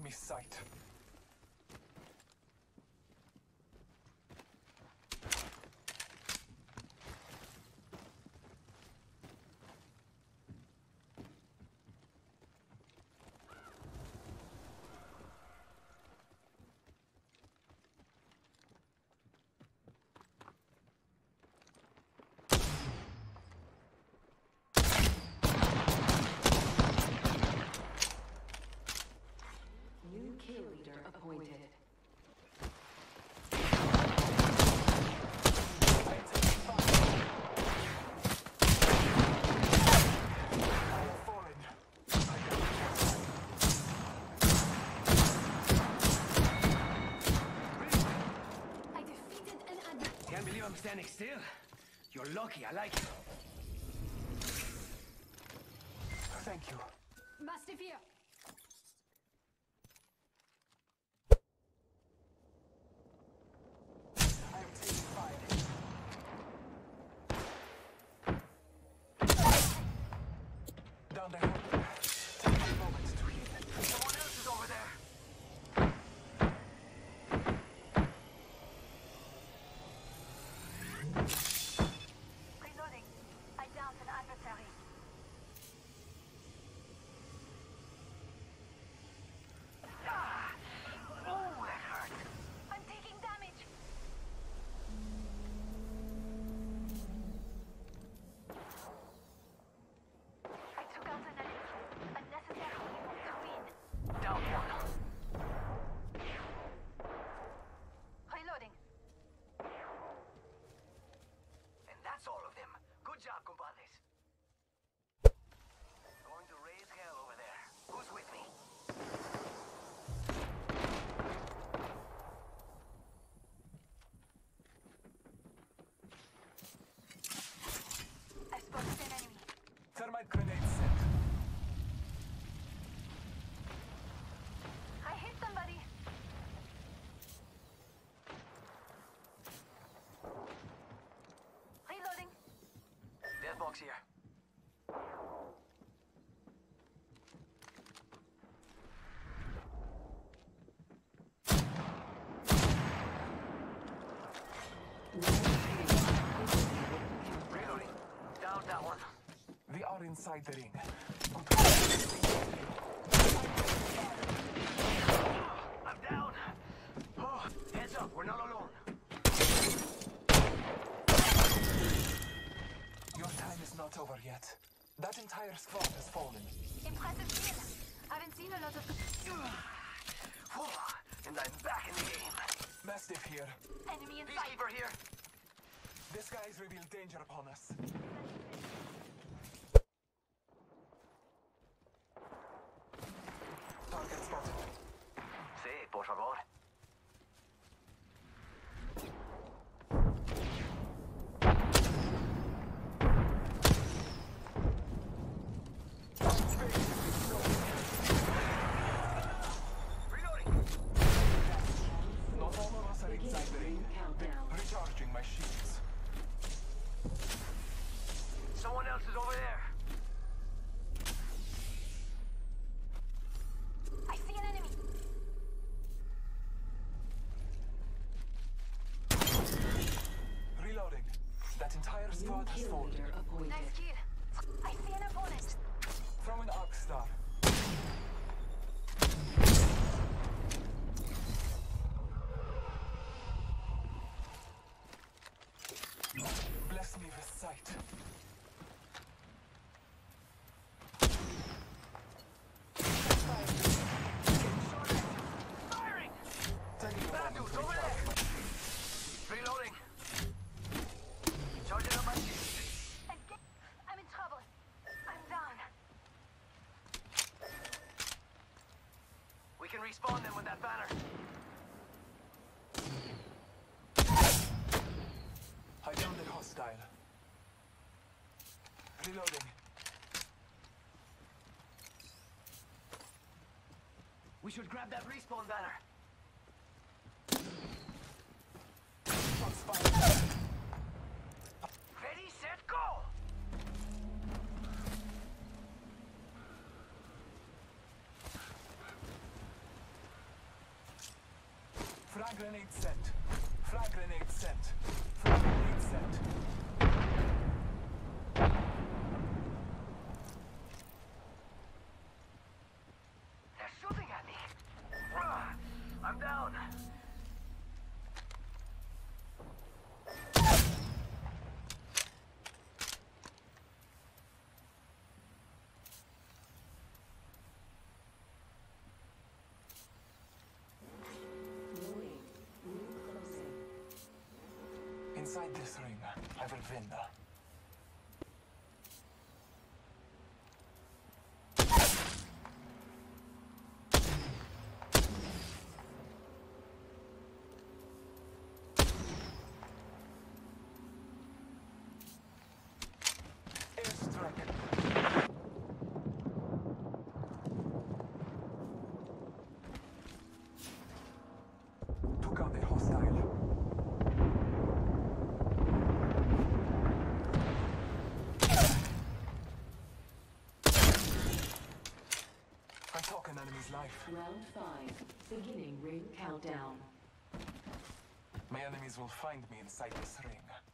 me sight. I'm standing still. You're lucky, I like it. Thank you. Mastiff here. I am taking fire. Down there. Take a moment to heal. Someone else is over there. Reloading. I downed an adversary. Oh, that hurt. I'm taking damage. I took out an enemy. Unnecessary evil to win. Down one. Reloading. And that's all of them. Good job, compadres. Going to raise hell over there. Who's with me? I spotted an enemy. Thermite grenade set. I hit somebody. Reloading. Death box here. Reloading. Down that one. We are inside the ring. I'm down. Oh, heads up, we're not alone. Your time is not over yet. That entire squad has fallen. Impressive kill. Haven't seen a lot of And I'm back in the game. Mastiff here. enemy in sight. Peacekeeper here. This guy's revealed danger upon us. Target spotted. Sí, por favor. Reloading. Not all of us are inside the ring. Recharging my shields. Someone else is over there. I see an enemy. Reloading. That entire squad has fallen. Nice kill. I see an opponent. From an arc star. Bless me with sight. Firing! Taking a Bad moment dudes to over recharge there. my Reloading. Charging up my shield. I'm in trouble. I'm down. We can respawn them with that banner. I downed a hostile. Reloading. We should grab that respawn banner. Shots fired. Ready, set, go! grenade sent. Frag grenade sent. Frag grenade sent. They're shooting at me. I'm down. Inside this ring, I will win. Airstrike. Took out a hostile. I took an enemy's life. Round 5. Beginning ring countdown. My enemies will find me inside this ring.